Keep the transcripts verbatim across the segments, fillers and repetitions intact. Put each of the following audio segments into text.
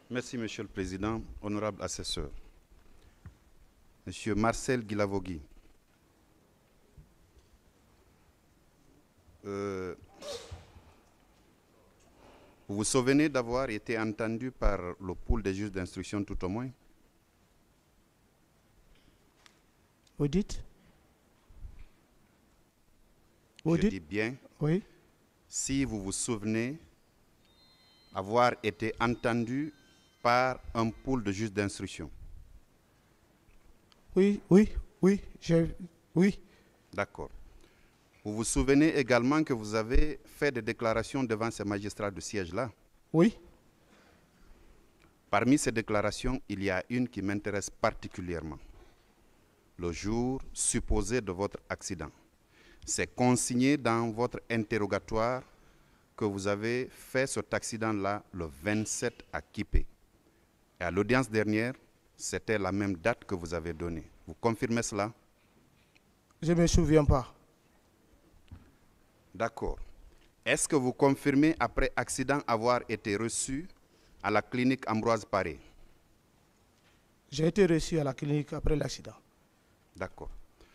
Merci, Monsieur le Président. Honorable assesseur. Monsieur Marcel Guilavogui. Euh, vous vous souvenez d'avoir été entendu par le pool des juges d'instruction tout au moins? Vous dites? Vous Je dites? dis bien, Oui. si vous vous souvenez avoir été entendu par un pool de juges d'instruction. Oui, oui, oui, je, oui. D'accord. Vous vous souvenez également que vous avez fait des déclarations devant ces magistrats de siège-là? Oui. Parmi ces déclarations, il y a une qui m'intéresse particulièrement. Le jour supposé de votre accident. C'est consigné dans votre interrogatoire que vous avez fait cet accident-là le vingt-sept à Kipé. Et à l'audience dernière, c'était la même date que vous avez donnée. Vous confirmez cela? Je ne me souviens pas. D'accord. Est-ce que vous confirmez après accident avoir été reçu à la clinique Ambroise Paré? J'ai été reçu à la clinique après l'accident. D'accord.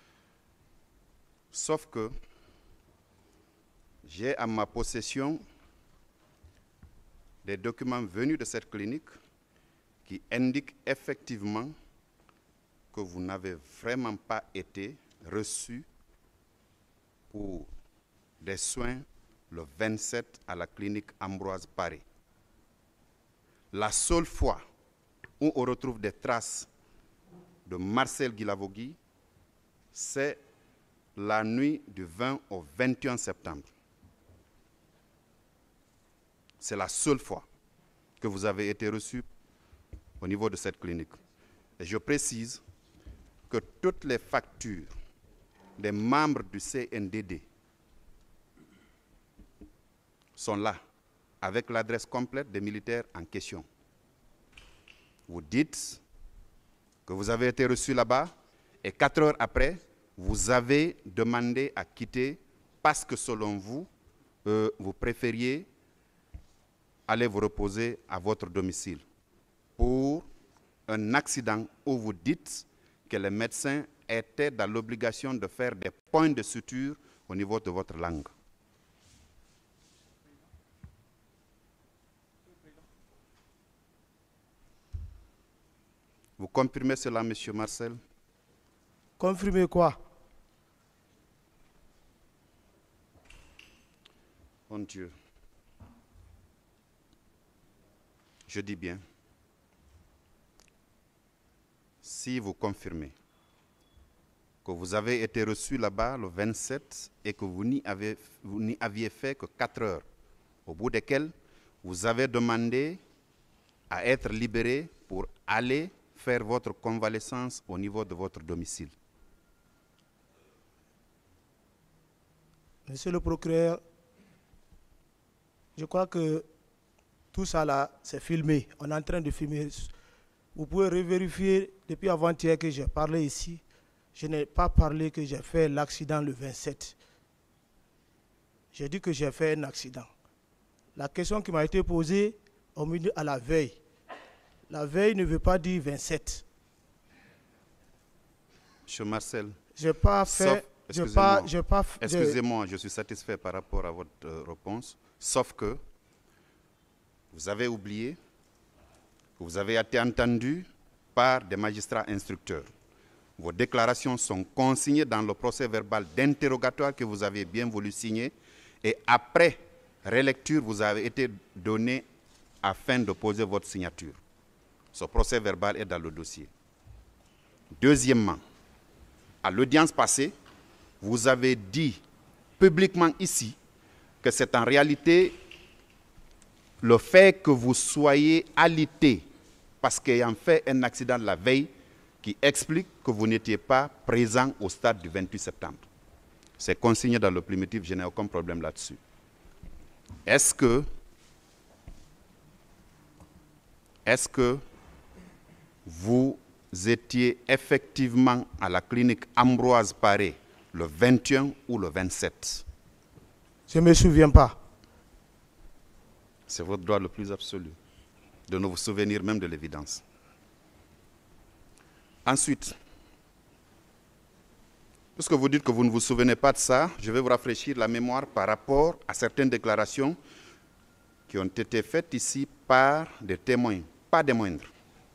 Sauf que j'ai à ma possession des documents venus de cette clinique qui indiquent effectivement que vous n'avez vraiment pas été reçu pour des soins le vingt-sept à la clinique Ambroise Paré. La seule fois où on retrouve des traces de Marcel Guilavogui, c'est la nuit du vingt au vingt et un septembre. C'est la seule fois que vous avez été reçu au niveau de cette clinique. Et je précise que toutes les factures des membres du C N D D sont là, avec l'adresse complète des militaires en question. Vous dites que vous avez été reçu là-bas et quatre heures après, vous avez demandé à quitter parce que selon vous, euh, vous préfériez aller vous reposer à votre domicile pour un accident où vous dites que les médecins étaient dans l'obligation de faire des points de suture au niveau de votre langue. Vous confirmez cela, Monsieur Marcel? Confirmer quoi? Mon Dieu. Je dis bien, si vous confirmez que vous avez été reçu là-bas le vingt-sept et que vous n'y avez, vous n'y aviez fait que quatre heures, au bout desquelles vous avez demandé à être libéré pour aller faire votre convalescence au niveau de votre domicile. Monsieur le procureur, je crois que tout ça là, c'est filmé. On est en train de filmer. Vous pouvez revérifier depuis avant-hier que j'ai parlé ici. Je n'ai pas parlé que j'ai fait l'accident le vingt-sept. J'ai dit que j'ai fait un accident. La question qui m'a été posée au milieu à la veille. La veille ne veut pas dire vingt-sept. Monsieur Marcel, Je n'ai pas fait... excusez-moi, je pas, excusez-moi, je suis satisfait par rapport à votre euh, réponse, sauf que vous avez oublié que vous avez été entendu par des magistrats instructeurs. Vos déclarations sont consignées dans le procès verbal d'interrogatoire que vous avez bien voulu signer et après relecture, vous avez été donné afin de poser votre signature. Ce procès verbal est dans le dossier. Deuxièmement, à l'audience passée, vous avez dit publiquement ici que c'est en réalité le fait que vous soyez alité parce qu'ayant fait un accident la veille qui explique que vous n'étiez pas présent au stade du vingt-huit septembre. C'est consigné dans le primitif, je n'ai aucun problème là-dessus. Est-ce que, est-ce que vous étiez effectivement à la clinique Ambroise Paré le vingt et un ou le vingt-sept? Je ne me souviens pas. C'est votre droit le plus absolu. de ne vous souvenir même de l'évidence. Ensuite, puisque vous dites que vous ne vous souvenez pas de ça, je vais vous rafraîchir la mémoire par rapport à certaines déclarations qui ont été faites ici par des témoins, pas des moindres.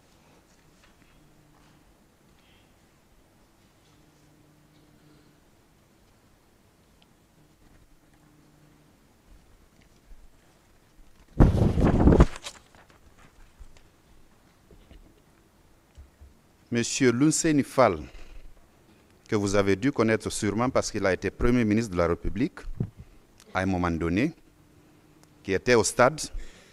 Monsieur Lounseini Fall, que vous avez dû connaître sûrement parce qu'il a été Premier ministre de la République à un moment donné, qui était au stade,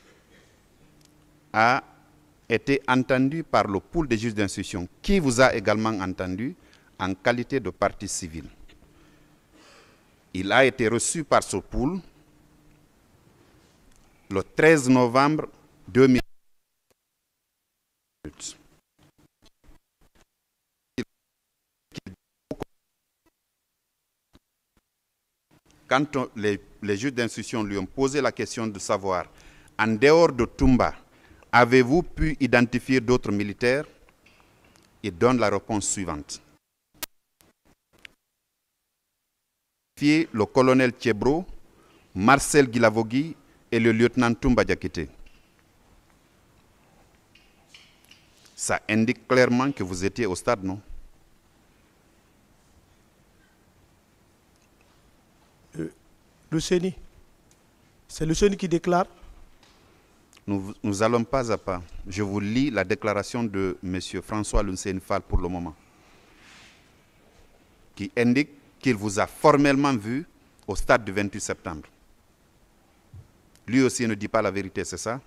a été entendu par le pool des juges d'instruction, qui vous a également entendu en qualité de partie civile. Il a été reçu par ce pool le treize novembre deux mille. Quand on, les, les juges d'instruction lui ont posé la question de savoir, en dehors de Toumba, avez-vous pu identifier d'autres militaires? Il donne la réponse suivante. Le colonel Thiebro, Marcel Guilavogui et le lieutenant Toumba Diakité. Ça indique clairement que vous étiez au stade, non? Le CENI. C'est le CENI qui déclare. Nous, nous allons pas à pas. Je vous lis la déclaration de M. François Lounseini Fall pour le moment, qui indique qu'il vous a formellement vu au stade du vingt-huit septembre. Lui aussi ne dit pas la vérité, c'est ça?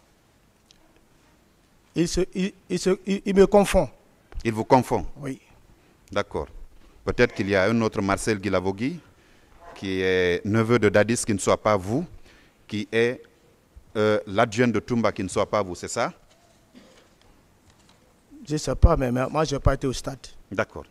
Il, se, il, il, se, il, il me confond. Il vous confond? Oui. D'accord. Peut-être qu'il y a un autre Marcel Guilavogui, qui est neveu de Dadis, qui ne soit pas vous, qui est euh, l'adjoint de Toumba, qui ne soit pas vous, c'est ça? Je ne sais pas, mais moi, je n'ai pas été au stade. D'accord.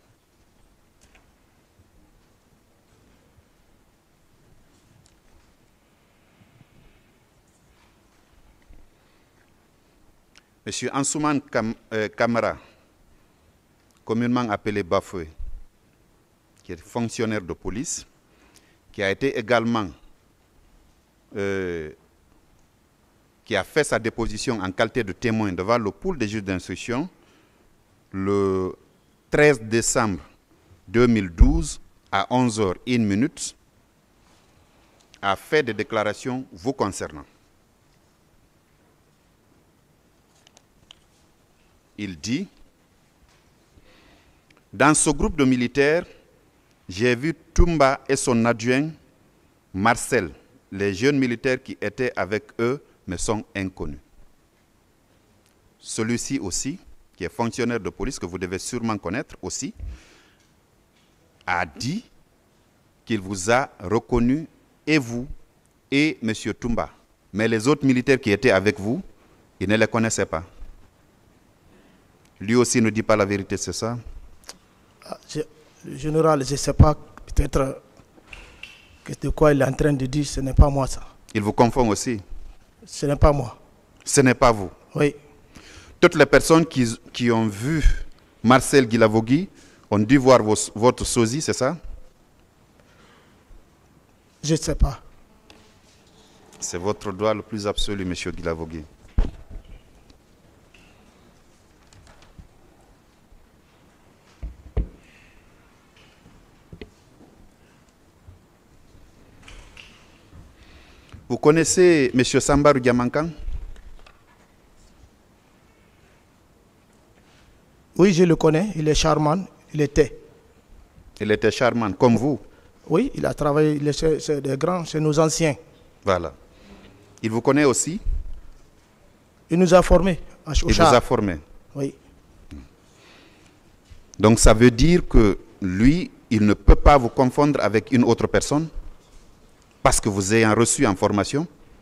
Monsieur Ansouman Kam, euh, Kamara, communément appelé Bafoué, qui est fonctionnaire de police, qui a été également, euh, qui a fait sa déposition en qualité de témoin devant le pool des juges d'instruction le treize décembre deux mille douze à onze heures une minute, a fait des déclarations vous concernant. Il dit, dans ce groupe de militaires, j'ai vu Toumba et son adjoint Marcel. Les jeunes militaires qui étaient avec eux me sont inconnus. Celui-ci aussi, qui est fonctionnaire de police, que vous devez sûrement connaître aussi, a dit qu'il vous a reconnu, et vous, et M. Toumba. Mais les autres militaires qui étaient avec vous, il ne les connaissait pas. Lui aussi ne dit pas la vérité, c'est ça? Ah, je... Général, je ne sais pas, peut-être de quoi il est en train de dire, ce n'est pas moi ça. Il vous confond aussi? Ce n'est pas moi. Ce n'est pas vous? Oui. Toutes les personnes qui, qui ont vu Marcel Guilavogui ont dû voir vos, votre sosie, c'est ça? Je ne sais pas. C'est votre droit le plus absolu, M. Guilavogui. Vous connaissez M. Sambarou Diamankan? Oui, je le connais. Il est charmant. Il était. Il était charmant, comme vous? Oui, il a travaillé. C'est des grands, c'est nos anciens. Voilà. Il vous connaît aussi? Il nous a formés. Il vous a formé? Oui. Donc ça veut dire que lui, il ne peut pas vous confondre avec une autre personne? Parce que vous ayez reçu en formation?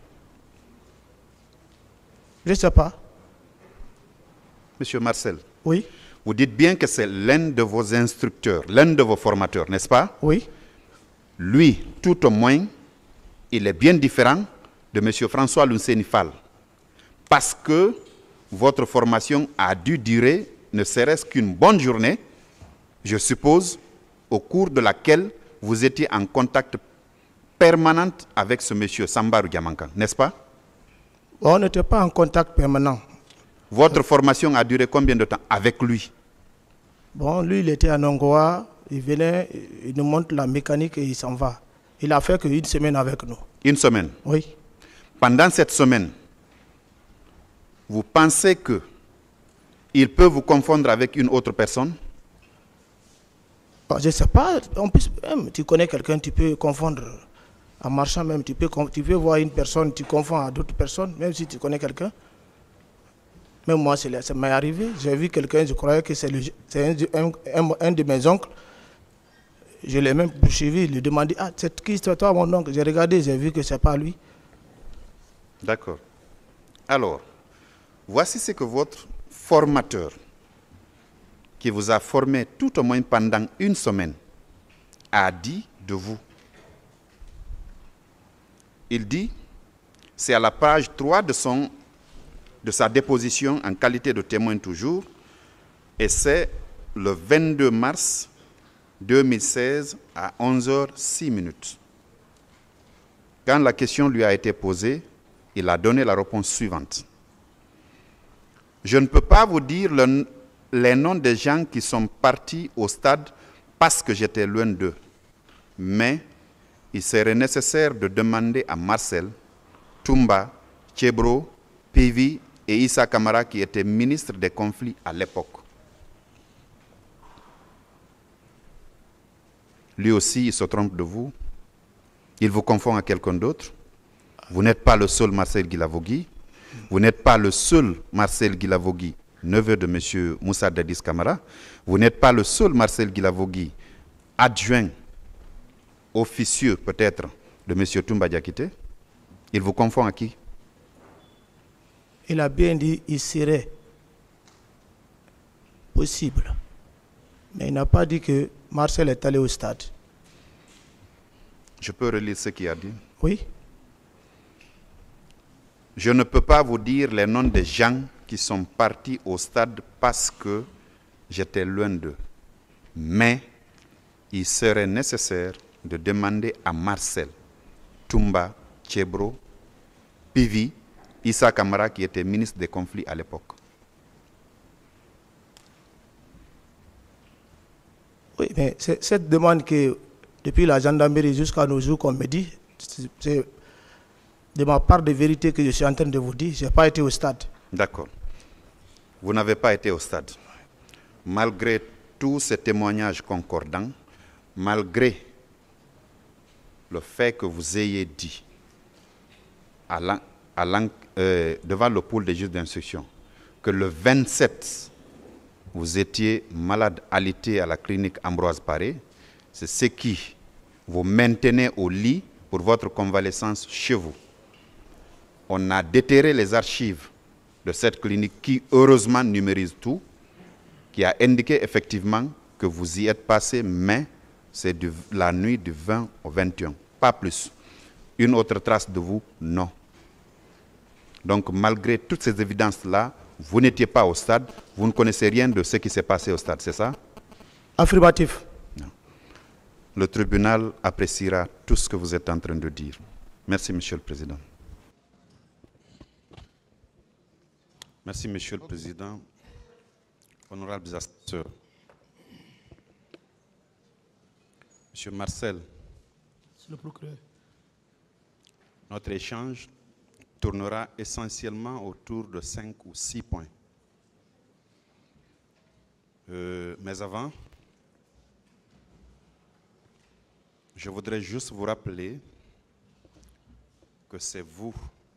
Je ne sais pas. Monsieur Marcel. Oui. Vous dites bien que c'est l'un de vos instructeurs, l'un de vos formateurs, n'est-ce pas? Oui. Lui, tout au moins, il est bien différent de M. François Lounseini Fall. Parce que votre formation a dû durer ne serait-ce qu'une bonne journée, je suppose, au cours de laquelle vous étiez en contact permanent avec ce monsieur Sambarou Diamankan, n'est-ce pas? On n'était pas en contact permanent. Votre formation a duré combien de temps avec lui? Bon, lui, il était à Nongoa, il venait, il nous montre la mécanique et il s'en va. Il a fait qu'une semaine avec nous. Une semaine? Oui. Pendant cette semaine, vous pensez que il peut vous confondre avec une autre personne? Bon, je ne sais pas, en plus, même, tu connais quelqu'un, tu peux confondre. En marchant même, tu peux, tu peux voir une personne, tu confonds à d'autres personnes, même si tu connais quelqu'un. Même moi, ça m'est arrivé. J'ai vu quelqu'un, je croyais que c'est un, un, un de mes oncles. Je l'ai même poursuivi, il lui demandé, ah, c'est qui c'est toi mon oncle? J'ai regardé, j'ai vu que ce n'est pas lui. D'accord. Alors, voici ce que votre formateur, qui vous a formé tout au moins pendant une semaine, a dit de vous. Il dit, c'est à la page trois de, son, de sa déposition en qualité de témoin toujours, et c'est le vingt-deux mars deux mille seize à onze heures six minutes. Quand la question lui a été posée, il a donné la réponse suivante. Je ne peux pas vous dire le, les noms des gens qui sont partis au stade parce que j'étais loin d'eux, mais il serait nécessaire de demander à Marcel, Toumba, Tchebro, Pivi et Issa Kamara qui étaient ministres des conflits à l'époque. Lui aussi, il se trompe de vous. Il vous confond à quelqu'un d'autre. Vous n'êtes pas le seul Marcel Guilavogui. Vous n'êtes pas le seul Marcel Guilavogui, neveu de M. Moussa Dadis Kamara. Vous n'êtes pas le seul Marcel Guilavogui, adjoint, officieux peut-être, de M. Toumba Diakité. Il vous confond à qui? Il a bien dit il serait possible. Mais il n'a pas dit que Marcel est allé au stade. Je peux relire ce qu'il a dit? Oui. Je ne peux pas vous dire les noms des gens qui sont partis au stade parce que j'étais loin d'eux. Mais il serait nécessaire de demander à Marcel, Toumba, Tchebro, Pivi, Issa Kamara qui était ministre des conflits à l'époque. Oui, mais cette demande que depuis la gendarmerie jusqu'à nos jours qu'on me dit, c'est de ma part de vérité que je suis en train de vous dire, je n'ai pas été au stade. D'accord. Vous n'avez pas été au stade. Malgré tous ces témoignages concordants, malgré le fait que vous ayez dit à la, à la, euh, devant le pôle des juges d'instruction que le vingt-sept, vous étiez malade alité à la clinique Ambroise Paré, c'est ce qui vous maintenez au lit pour votre convalescence chez vous. On a déterré les archives de cette clinique qui, heureusement, numérise tout, qui a indiqué effectivement que vous y êtes passé, mais c'est de la nuit du vingt au vingt et un, pas plus. Une autre trace de vous, non. Donc, malgré toutes ces évidences-là, vous n'étiez pas au stade, vous ne connaissez rien de ce qui s'est passé au stade, c'est ça? Affirmatif. Non. Le tribunal appréciera tout ce que vous êtes en train de dire. Merci, Monsieur le Président. Merci, Monsieur le Président. Honorables assesseurs. Monsieur Marcel, le procureur. Notre échange tournera essentiellement autour de cinq ou six points. Euh, mais avant, je voudrais juste vous rappeler que c'est vous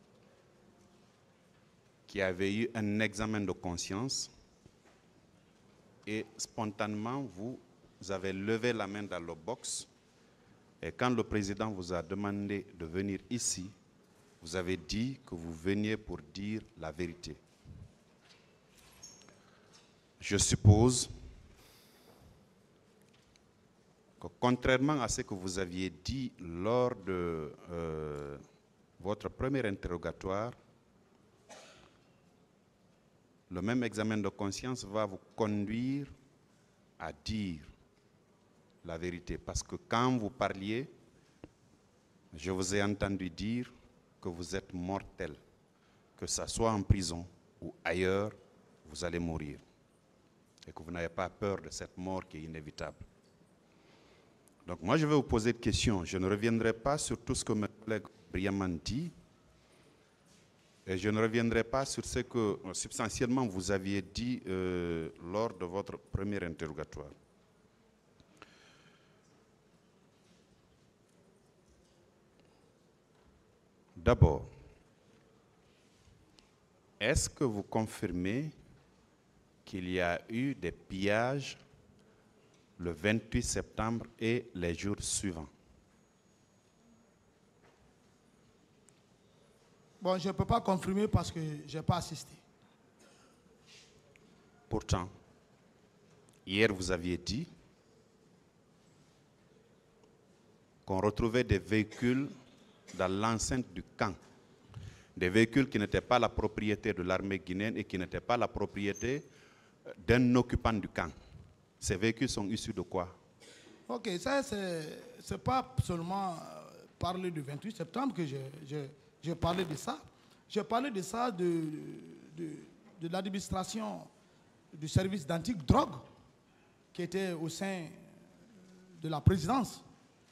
qui avez eu un examen de conscience et spontanément, vous avez levé la main dans le box et quand le président vous a demandé de venir ici, vous avez dit que vous veniez pour dire la vérité. Je suppose que contrairement à ce que vous aviez dit lors de euh, votre premier interrogatoire, le même examen de conscience va vous conduire à dire la vérité. Parce que quand vous parliez, je vous ai entendu dire que vous êtes mortel, que ce soit en prison ou ailleurs, vous allez mourir. Et que vous n'avez pas peur de cette mort qui est inévitable. Donc moi, je vais vous poser des questions. Je ne reviendrai pas sur tout ce que mes collègues ont brillamment dit. Et je ne reviendrai pas sur ce que substantiellement vous aviez dit euh, lors de votre premier interrogatoire. D'abord, est-ce que vous confirmez qu'il y a eu des pillages le vingt-huit septembre et les jours suivants? Bon, je ne peux pas confirmer parce que je n'ai pas assisté. Pourtant, hier vous aviez dit qu'on retrouvait des véhicules dans l'enceinte du camp. Des véhicules qui n'étaient pas la propriété de l'armée guinéenne et qui n'étaient pas la propriété d'un occupant du camp. Ces véhicules sont issus de quoi? Ok, ça, c'est pas seulement parler du vingt-huit septembre que je... je J'ai parlé de ça. J'ai parlé de ça de, de, de l'administration du service d'anti-drogue qui était au sein de la présidence.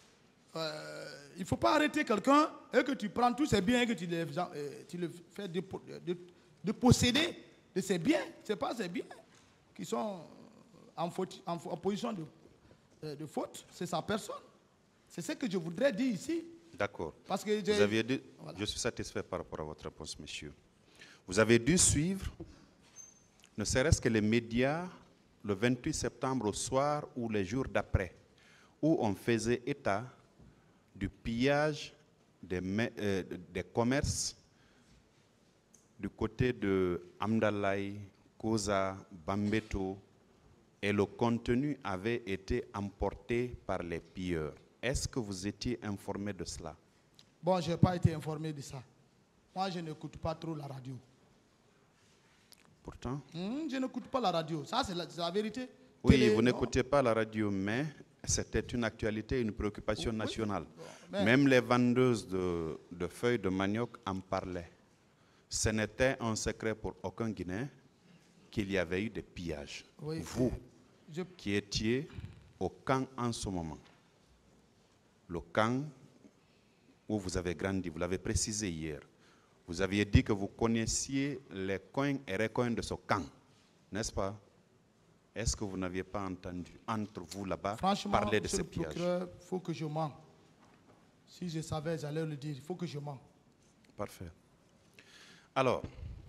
Euh, il ne faut pas arrêter quelqu'un et que tu prends tous ses biens et que tu, les, tu le fais de, de, de posséder de ses biens. Ce n'est pas ses biens qui sont en, faute, en, en position de, de faute, c'est sa personne. C'est ce que je voudrais dire ici. D'accord. Parce que vous aviez dû, voilà. Je suis satisfait par rapport à votre réponse, monsieur. Vous avez dû suivre, ne serait-ce que les médias, le vingt-huit septembre au soir ou les jours d'après, où on faisait état du pillage des, euh, des commerces du côté de Amdalaï, Koza, Bambeto, et le contenu avait été emporté par les pilleurs. Est-ce que vous étiez informé de cela? Bon, je n'ai pas été informé de ça. Moi, je n'écoute pas trop la radio. Pourtant? Mmh, je n'écoute pas la radio. Ça, c'est la, la vérité. Oui, Télé, vous n'écoutez pas la radio, mais c'était une actualité, une préoccupation oui, nationale. Bon, mais... Même les vendeuses de, de feuilles de manioc en parlaient. Ce n'était un secret pour aucun Guinéen qu'il y avait eu des pillages. Oui, vous, je... qui étiez au camp en ce moment, le camp où vous avez grandi, vous l'avez précisé hier. Vous aviez dit que vous connaissiez les coins et recoins de ce camp, n'est-ce pas? Est-ce que vous n'aviez pas entendu entre vous là-bas parler de ces pillages? Franchement, il faut que je mens. Si je savais, j'allais le dire. Il faut que je mens. Parfait. Alors,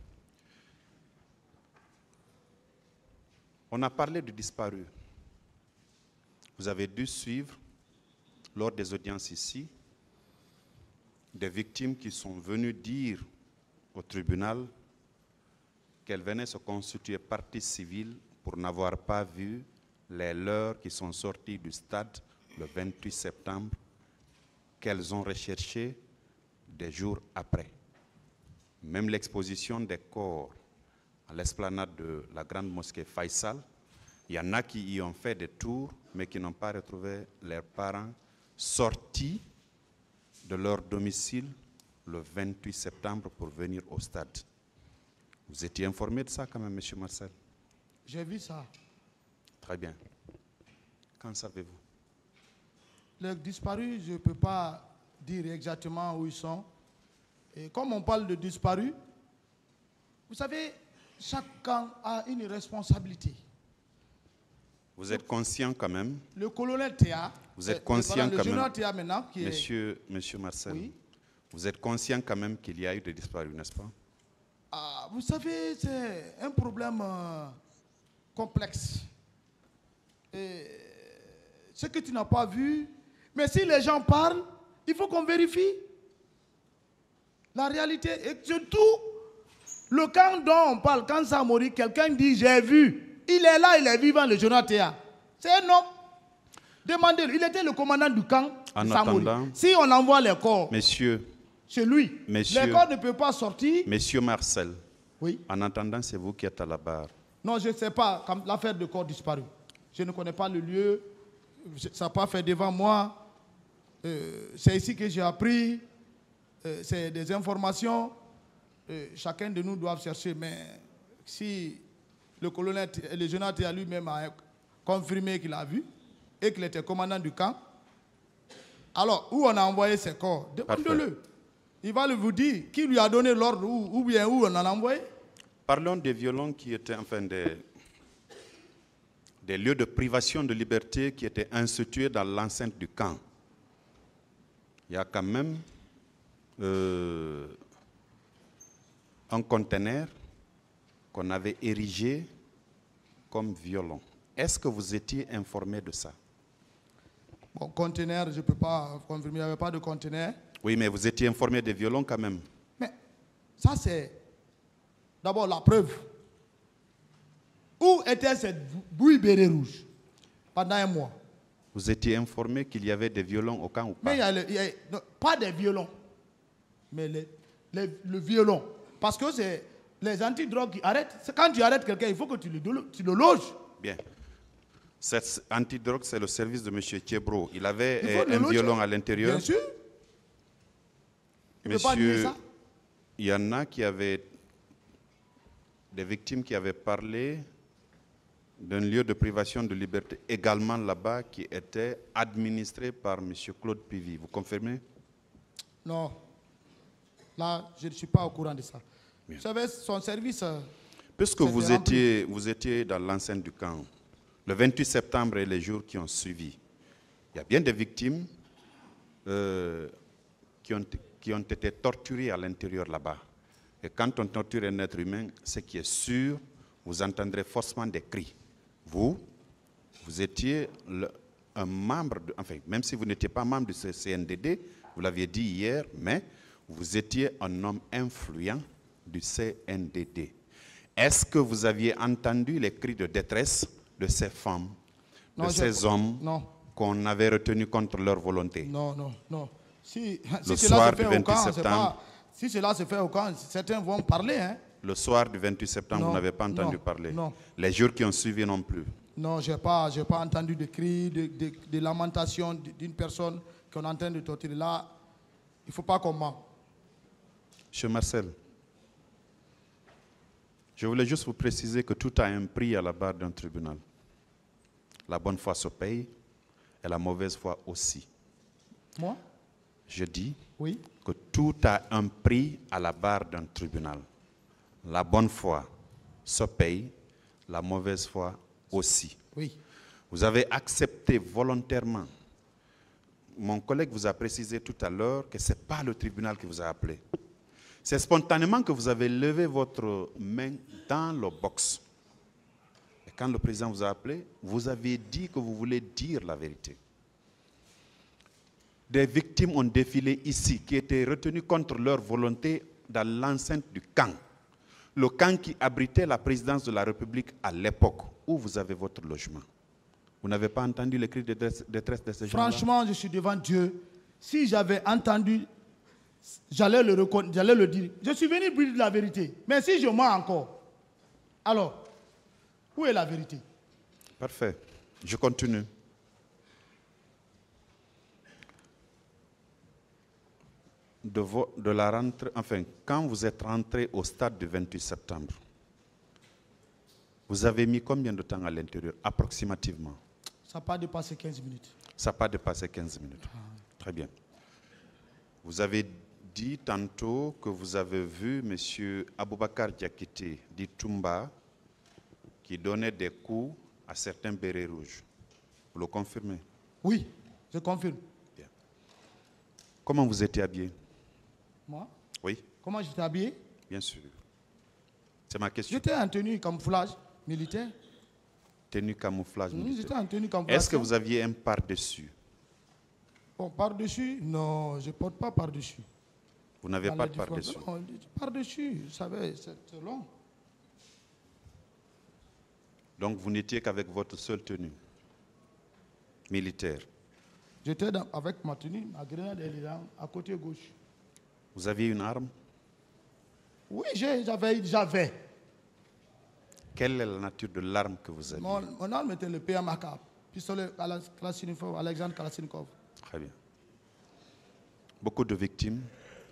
on a parlé de disparus. Vous avez dû suivre lors des audiences ici, des victimes qui sont venues dire au tribunal qu'elles venaient se constituer partie civile pour n'avoir pas vu les leurs qui sont sortis du stade le vingt-huit septembre, qu'elles ont recherché des jours après. Même l'exposition des corps à l'esplanade de la grande mosquée Faisal, il y en a qui y ont fait des tours, mais qui n'ont pas retrouvé leurs parents sortis de leur domicile le vingt-huit septembre pour venir au stade. Vous étiez informé de ça quand même, M. Marcel? J'ai vu ça. Très bien. Qu'en savez-vous? Les disparus, je ne peux pas dire exactement où ils sont. Et comme on parle de disparus, vous savez, chacun a une responsabilité. Vous êtes conscient quand même? Le colonel Théa, vous êtes conscient le, quand le même, Théa maintenant, qui monsieur, est... monsieur Marcel, oui? Vous êtes conscient quand même qu'il y a eu des disparus, n'est-ce pas? Ah, vous savez, c'est un problème euh, complexe. Et ce que tu n'as pas vu, mais si les gens parlent, il faut qu'on vérifie la réalité. Et surtout, le camp dont on parle, quand ça mourit, quelqu'un dit j'ai vu. Il est là, il est vivant, le journal Théa. C'est un homme. Demandez-le. Il était le commandant du camp. En attendant, si on envoie les corps, messieurs, c'est lui. Messieurs, les corps ne peuvent pas sortir. Monsieur Marcel, Oui. En attendant, c'est vous qui êtes à la barre. Non, je ne sais pas, comme l'affaire de corps disparu. Je ne connais pas le lieu, ça n'a pas fait devant moi. Euh, c'est ici que j'ai appris, euh, c'est des informations. Euh, chacun de nous doit chercher, mais si le colonel, le général Théa lui-même a confirmé qu'il a vu et qu'il était commandant du camp, alors où on a envoyé ses corps, demandez-le. Il va vous dire qui lui a donné l'ordre ou, ou bien où on en a envoyé. Parlons des violons qui étaient, enfin, des, des lieux de privation de liberté qui étaient institués dans l'enceinte du camp. Il y a quand même euh, un conteneur qu'on avait érigé comme violon. Est-ce que vous étiez informé de ça? Bon, conteneur, je ne peux pas confirmer, il n'y avait pas de conteneur. Oui, mais vous étiez informé des violons quand même. Mais ça, c'est d'abord la preuve. Où était cette bouille béret rouge pendant un mois? Vous étiez informé qu'il y avait des violons au camp ou pas? Mais il y a, le, il y a non, pas des violons, mais les, les, le violon. Parce que c'est les antidrogues qui arrêtent. Quand tu arrêtes quelqu'un, il faut que tu le, tu le loges. Bien. Cet antidrogue, c'est le service de M. Thiebro. Il avait Il euh, un loger. violon à l'intérieur. Bien sûr. Il ne peut pas Monsieur, nier ça. il y en a qui avaient, des victimes qui avaient parlé d'un lieu de privation de liberté également là-bas qui était administré par M. Claude Pivy. Vous confirmez? Non. Là, je ne suis pas au courant de ça. Bien. Vous savez, son service... Puisque vous étiez, vous étiez dans l'enceinte du camp, le vingt-huit septembre et les jours qui ont suivi, il y a bien des victimes euh, qui, ont, qui ont été torturées à l'intérieur là-bas. Et quand on torture un être humain, ce qui est sûr, vous entendrez forcément des cris. Vous, vous étiez le, un membre, de, enfin, même si vous n'étiez pas membre de ce C N D D, vous l'aviez dit hier, mais vous étiez un homme influent du C N D D. Est-ce que vous aviez entendu les cris de détresse de ces femmes, non, de ces hommes qu'on avait retenus contre leur volonté? Non, non, non. Si, le si soir cela se fait du vingt-huit au camp, septembre, pas, si cela se fait au camp, certains vont parler. Hein. Le soir du vingt-huit septembre, non, vous n'avez pas entendu non, parler? Non. Les jours qui ont suivi non plus? Non, je n'ai pas, j'ai pas entendu de cris, de, de, de lamentations d'une personne qu'on est en train de torturer. Là, il ne faut pas qu'on ment. Monsieur Marcel, je voulais juste vous préciser que tout a un prix à la barre d'un tribunal. La bonne foi se paye et la mauvaise foi aussi. Moi? Je dis oui. que tout a un prix à la barre d'un tribunal. La bonne foi se paye, la mauvaise foi aussi. Oui. Vous avez accepté volontairement. Mon collègue vous a précisé tout à l'heure que ce n'est pas le tribunal qui vous a appelé. C'est spontanément que vous avez levé votre main dans le box. Et quand le président vous a appelé, vous avez dit que vous voulez dire la vérité. Des victimes ont défilé ici, qui étaient retenues contre leur volonté dans l'enceinte du camp. Le camp qui abritait la présidence de la République à l'époque, où vous avez votre logement. Vous n'avez pas entendu les cris de détresse de ces gens-là? Franchement, je suis devant Dieu. Si j'avais entendu, j'allais le reconnaître, j'allais le dire. Je suis venu dire la vérité. Mais si je mens encore, alors, où est la vérité? Parfait. Je continue. De, vo, de la rentrée, enfin, quand vous êtes rentré au stade du vingt-huit septembre, vous avez mis combien de temps à l'intérieur, approximativement? Ça n'a pas dépassé quinze minutes. Ça n'a pas dépassé quinze minutes. Ah. Très bien. Vous avez dit tantôt que vous avez vu M. Aboubakar Diakité, dit Toumba, qui donnait des coups à certains bérets rouges. Vous le confirmez? Oui, je confirme. Bien. Comment vous étiez habillé? Moi? Oui. Comment j'étais habillé? Bien sûr. C'est ma question. J'étais en tenue camouflage militaire. Tenue camouflage mmh, militaire. J'étais en tenue camouflage. Est-ce que vous aviez un par-dessus? Bon, par-dessus? Non, je ne porte pas par-dessus. Vous n'avez pas de par-dessus? Non, par-dessus, vous savez, c'est long. Donc vous n'étiez qu'avec votre seule tenue militaire? J'étais avec ma tenue, ma grenade elle est là, à côté gauche. Vous aviez une arme? Oui, j'ai- j'avais. j'avais. Quelle est la nature de l'arme que vous aviez? Mon, mon arme était le P M A K, pistolet Kalachnikov, Alexandre Kalachnikov. Très bien. Beaucoup de victimes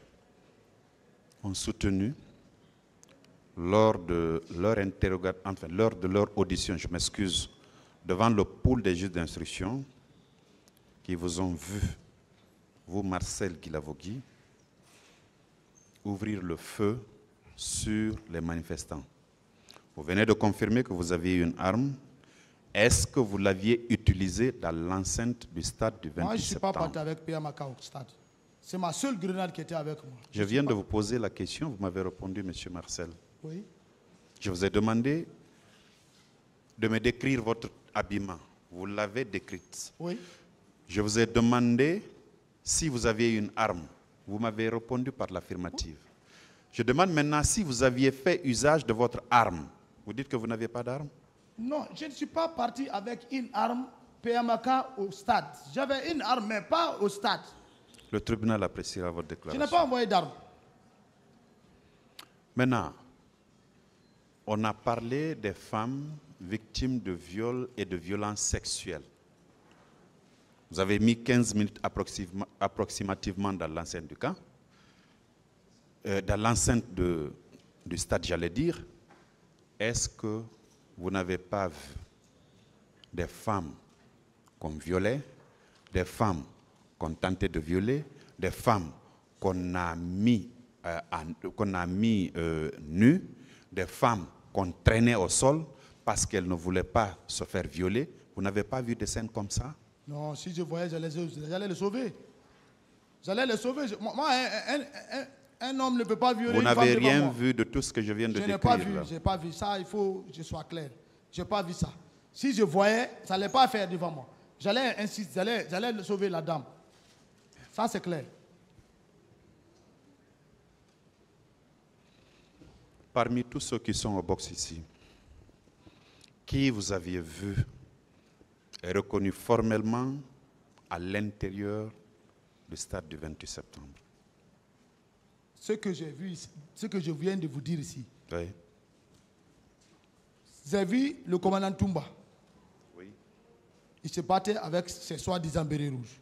ont soutenu lors de leur interrogatoire, enfin lors de leur audition, je m'excuse, devant le pool des juges d'instruction, qui vous ont vu, vous Marcel Guilavogui, ouvrir le feu sur les manifestants. Vous venez de confirmer que vous aviez une arme. Est-ce que vous l'aviez utilisée dans l'enceinte du stade du vingt-huit septembre? Moi, je ne suis pas parti avec P M A K au stade. C'est ma seule grenade qui était avec moi. Je viens de vous poser la question, vous m'avez répondu, M. Marcel. Oui. Je vous ai demandé de me décrire votre habillement. Vous l'avez décrite. Oui. Je vous ai demandé si vous aviez une arme. Vous m'avez répondu par l'affirmative. Je demande maintenant si vous aviez fait usage de votre arme. Vous dites que vous n'aviez pas d'arme? Non, je ne suis pas parti avec une arme P M A K au stade. J'avais une arme, mais pas au stade. Le tribunal appréciera votre Je déclaration. n'ai pas envoyé d'arme. Maintenant, on a parlé des femmes victimes de viols et de violences sexuelles. Vous avez mis quinze minutes approximativement dans l'enceinte du camp, euh, dans l'enceinte du stade, j'allais dire. Est-ce que vous n'avez pas vu des femmes qu'on violait, des femmes qu'on tentait de violer, des femmes qu'on a mis, euh, qu'on a mis euh, nues, des femmes qu'on traînait au sol parce qu'elles ne voulaient pas se faire violer? Vous n'avez pas vu des scènes comme ça? Non, si je voyais, j'allais les sauver. J'allais les sauver. Moi, un, un, un, un homme ne peut pas violer Vous une femme n'avez devant rien moi. vu de tout ce que je viens de Je décrire? n'ai pas vu, là. je n'ai pas vu ça, il faut que je sois clair. Je n'ai pas vu ça. Si je voyais, ça n'allait pas faire devant moi. J'allais insister, j'allais, j'allais sauver la dame. Ça, c'est clair. Parmi tous ceux qui sont au box ici, qui vous aviez vu et reconnu formellement à l'intérieur du stade du vingt-huit septembre? Ce que j'ai vu, ici, ce que je viens de vous dire ici, Oui. j'ai vu le commandant Toumba. Oui. Il se battait avec ses soi-disant bérets rouges.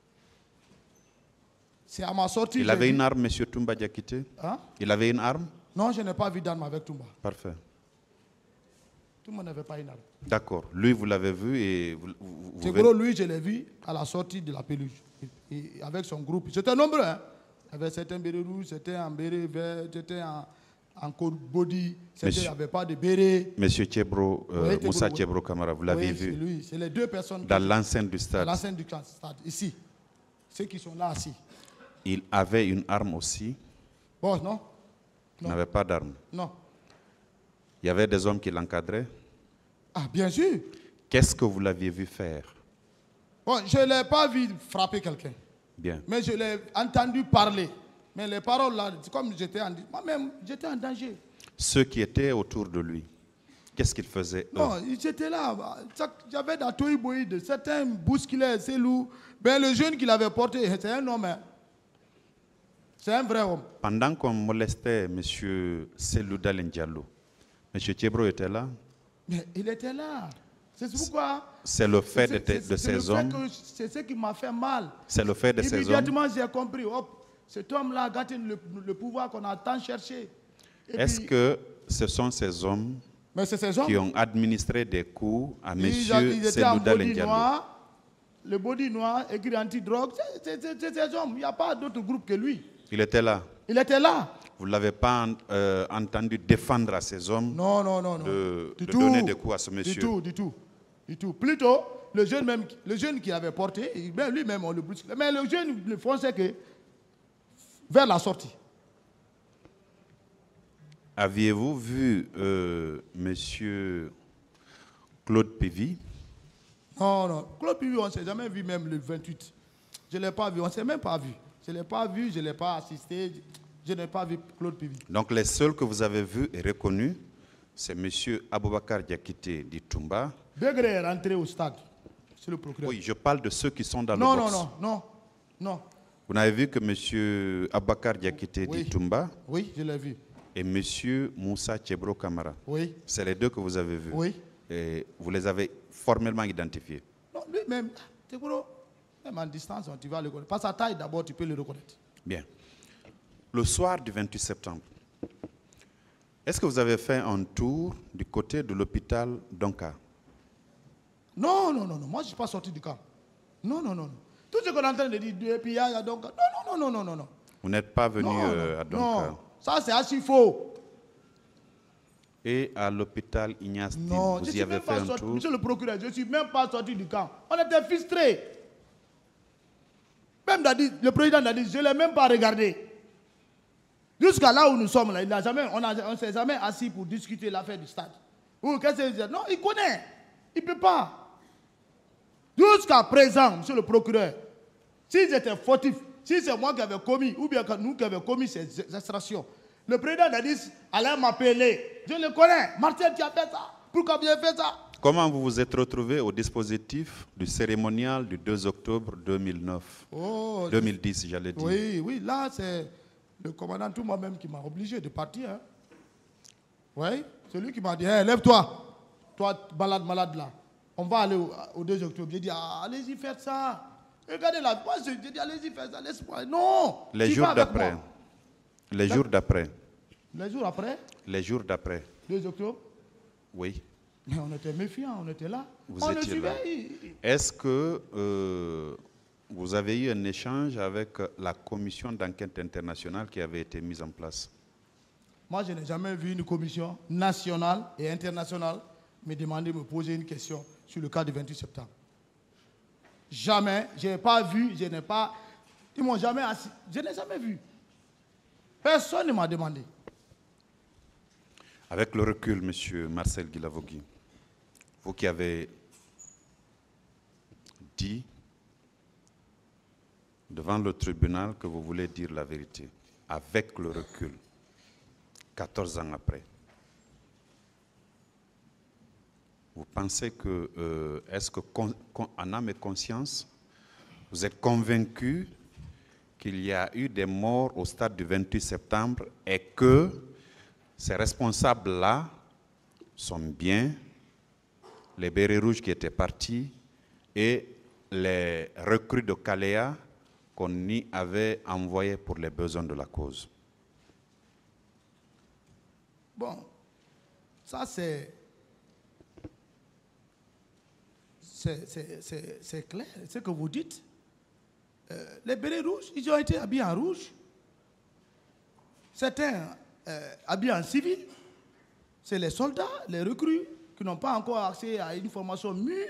C'est à ma sortie. Il j'ai avait vu- une arme, M. Toumba Diakité? Hein? Il avait une arme? Non, je n'ai pas vu d'arme avec Toumba. Parfait. Tout le monde n'avait pas une arme. D'accord. Lui, vous l'avez vu et vous, vous, vous C'est venez- gros, lui, je l'ai vu à la sortie de la pelouse. Et- et avec son groupe. C'était nombreux. Hein? Il y avait certains bérets rouges, certains en béret vert, certains en, en code body, certains Monsieur- n'avaient pas de béret. Monsieur Thiebro, euh, Oui, Thiebro, Moussa oui. Thiebro Kamara, vous l'avez Oui, c'est vu lui. C'est les deux personnes dans qui- l'enceinte du à stade. l'enceinte du stade, ici. Ceux qui sont là, assis. Il avait une arme aussi. Bon, non? Il Non. n'avait pas d'arme. Non. Il y avait des hommes qui l'encadraient. Ah, bien sûr. Qu'est-ce que vous l'aviez vu faire? Bon, je ne l'ai pas vu frapper quelqu'un. Bien. Mais je l'ai entendu parler. Mais les paroles là, c'est comme j'étais en... Moi-même, j'étais en danger. Ceux qui étaient autour de lui, qu'est-ce qu'ils faisaient eux? Non, ils étaient là. J'avais dans Toïboïde, certains bousculaient, c'est lourd. Ben, le jeune qu'il avait porté, c'est un homme. Hein. C'est un vrai homme. Pendant qu'on molestait M. Selou Dalen Diallo, M. Thiebro était là. Mais il était là. C'est pourquoi. C'est le fait de, c'est- de c'est le ces fait hommes. que C'est ce qui m'a fait mal. C'est le fait de ces hommes. Immédiatement, j'ai compris. Hop, cet homme-là a gâté le, le pouvoir qu'on a tant cherché. Et Est-ce puis- que ce sont ces hommes Mais c'est ces hommes. qui ont administré des coups à M. Ils, ils étaient en Selou Dalen body Diallo? noir. Le body noir, écrit anti-drogue. C'est c'est- c'est ces hommes. Il n'y a pas d'autre groupe que lui. Il était là. Il était là. Vous ne l'avez pas euh, entendu défendre à ces hommes Non, non, non, non. de, Du de tout. donner des coups à ce Du monsieur? tout, du tout. Du tout. Plutôt, le jeune, même, le jeune qui avait porté, il- ben, lui-même, on le bousculait. Mais le jeune, le français, que vers la sortie. Aviez-vous vu euh, monsieur Claude Pévy? Non, non. Claude Pivi, on ne s'est jamais vu même le vingt-huit. Je ne l'ai pas vu. On ne s'est même pas vu. Je ne l'ai pas vu, je ne l'ai pas assisté. Je n'ai pas vu Claude Pivi. Donc les seuls que vous avez vus et reconnus, c'est monsieur Aboubakar Diakité d'Itumba. Degré est rentré au stade. C'est le procureur. Oui, je parle de ceux qui sont dans non, le non, box. non, non, non. Vous n'avez vu que monsieur Aboubakar Diakité Oui. d'Itumba Oui, je l'ai vu. et M. Moussa Tchebro Kamara. Oui. C'est les deux que vous avez vus. Oui. Et vous les avez formellement identifiés. Non, lui-même, Tchebro, même en distance, tu vas le reconnaître. Par sa taille, d'abord, tu peux le reconnaître. Bien. Le soir du vingt-huit septembre, est-ce que vous avez fait un tour du côté de l'hôpital Donka? Non, non, non, non. Moi, je ne suis pas sorti du camp. Non, non, non, non. Tout ce qu'on est en train de dire, puis il y a Donka. Non, non, non, non, non, non. Vous n'êtes pas venu non, euh, à Donka? Non, ça c'est assez faux. Et à l'hôpital Ignace, Non, vous je y suis avez même fait pas un sorti, tour? monsieur le procureur, je ne suis même pas sorti du camp. On était fistrés. Même Dadis, le président Dadis, je ne l'ai même pas regardé. Jusqu'à là où nous sommes, là, il n'a jamais, on ne s'est jamais assis pour discuter l'affaire du stade. Ou qu'est-ce que c'est? Non, il connaît. Il ne peut pas. Jusqu'à présent, monsieur le procureur, s'ils étaient fautifs, si c'est moi qui avais commis, ou bien nous qui avons commis ces extractions, le président Dadis allait m'appeler. Je le connais. Martial, tu as fait ça. Pourquoi tu as fait ça? Comment vous vous êtes retrouvé au dispositif du cérémonial du deux octobre deux mille neuf? Oh, deux mille dix, j'allais dire. Oui, oui, là, c'est le commandant tout moi-même qui m'a obligé de partir. Hein. Oui, c'est lui qui m'a dit, hey, lève-toi. Toi, malade, malade là. On va aller au, au deux octobre. J'ai dit, ah, allez-y, faites ça. Regardez là, moi, j'ai dit, allez-y, faites ça, laisse-moi. Non. Les jours d'après. Les jours d'après. Les jours après? Les jours d'après. deux octobre? Oui. Mais on était méfiants, on était là. Vous on étiez là. Est-ce que euh, vous avez eu un échange avec la commission d'enquête internationale qui avait été mise en place? Moi, je n'ai jamais vu une commission nationale et internationale me demander de me poser une question sur le cas du vingt-huit septembre. Jamais. Je n'ai pas vu, je n'ai pas... Ils m'ont jamais assis. Je n'ai jamais vu. Personne ne m'a demandé. Avec le recul, M. Marcel Guilavogui, vous qui avez dit devant le tribunal que vous voulez dire la vérité, avec le recul, quatorze ans après, vous pensez que, euh, est-ce que, con, con, en âme et conscience, vous êtes convaincu qu'il y a eu des morts au stade du vingt-huit septembre et que ces responsables-là sont bien les bérets rouges qui étaient partis et les recrues de Caléa qu'on y avait envoyés pour les besoins de la cause? Bon, ça c'est... C'est clair, ce que vous dites. Euh, les bérets rouges, ils ont été habillés en rouge. Certains euh, habillés en civil. C'est les soldats, les recrues, qui n'ont pas encore accès à une formation mûre.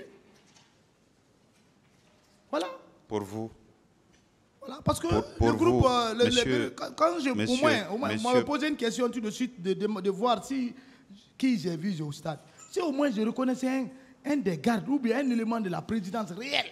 Voilà. Pour vous? Voilà, parce que pour, pour le groupe, vous, euh, le, monsieur, le, quand je, monsieur, au moins, au moins monsieur, on m'a posé une question tout de suite de, de, de voir si, qui j'ai vu au stade. Si au moins je reconnaissais un, un des gardes ou bien un élément de la présidence réelle,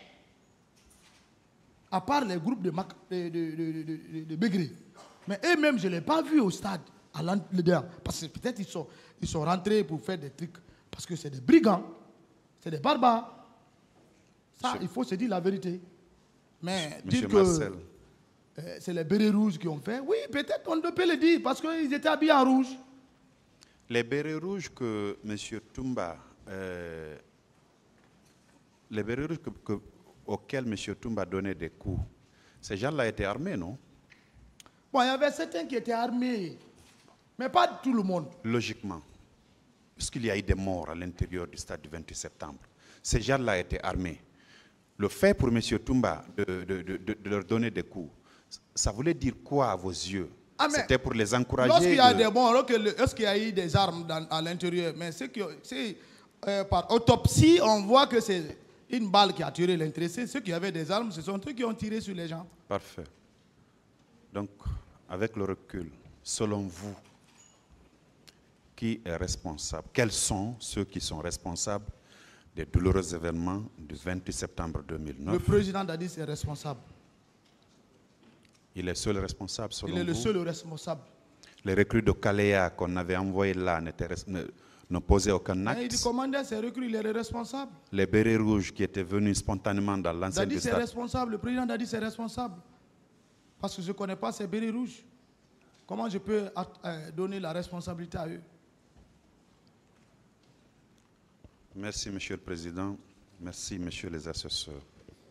à part les groupes de, de, de, de, de, de Bégré. Mais eux-mêmes, je ne l'ai pas vu au stade, à l'entrée, parce que peut-être ils sont, ils sont rentrés pour faire des trucs, parce que c'est des brigands, c'est des barbares. Ça, monsieur, il faut se dire la vérité. Mais monsieur dire que euh, c'est les bérets rouges qui ont fait, oui, peut-être on peut le dire, parce qu'ils étaient habillés en rouge. Les bérets rouges que M. Toumba, euh, les bérets rouges que, que, auxquels M. Toumba donnait des coups, ces gens-là étaient armés, non? Bon, il y avait certains qui étaient armés, mais pas tout le monde. Logiquement, puisqu'il y a eu des morts à l'intérieur du stade du vingt-huit septembre, ces gens-là étaient armés. Le fait pour M. Toumba de, de, de, de leur donner des coups, ça voulait dire quoi à vos yeux? Ah, c'était pour les encourager. Lorsqu'il y a de... des bons, lorsqu'il y a eu des armes dans, à l'intérieur, mais c'est que euh, par autopsie, on voit que c'est une balle qui a tué l'intéressé. Ceux qui avaient des armes, ce sont eux qui ont tiré sur les gens. Parfait. Donc, avec le recul, selon vous, qui est responsable? Quels sont ceux qui sont responsables des douloureux événements du vingt-huit septembre deux mille neuf? Le président Dadis est responsable. Il est seul responsable, selon vous? Il est le seul responsable. Les recrues de Caléa qu'on avait envoyés là ne, ne posaient aucun acte. Mais il commandait ses recrues, il est responsable. Les bérets rouges qui étaient venus spontanément dans l'enceinte du Dadis stade. est responsable, le président Dadis est responsable. Parce que je ne connais pas ces bérets rouges. comment je peux euh, donner la responsabilité à eux? Merci, Monsieur le Président. Merci, Messieurs les assesseurs.